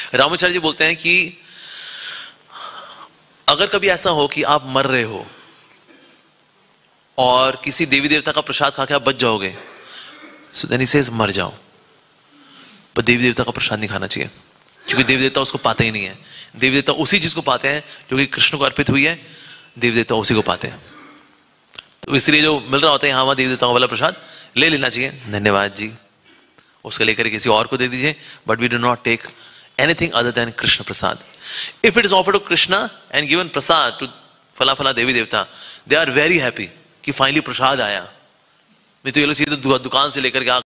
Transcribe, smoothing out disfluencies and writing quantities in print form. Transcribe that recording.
रामाचार्य जी बोलते हैं कि अगर कभी ऐसा हो कि आप मर रहे हो और किसी देवी देवता का प्रसाद खा के आप बच जाओगे, सो देन ही सेज मर जाओ, पर देवी देवता का प्रसाद नहीं खाना चाहिए, क्योंकि देवी देवता उसको पाते ही नहीं है। देवी देवता उसी चीज को पाते हैं जो कि कृष्ण को अर्पित हुई है, देवी देवता उसी को पाते हैं। तो इसलिए जो मिल रहा होता है, हाँ देवी देवताओं वाला प्रसाद ले लेना चाहिए, धन्यवाद जी, उसका लेकर किसी और को दे दीजिए, but we do not take anything other than Krishna prasad. If it is offered to Krishna and given prasad to फला फला देवी देवता, they are very happy कि फाइनली प्रसाद आया। मैं तो ये लोग सीधे दुकान से लेकर के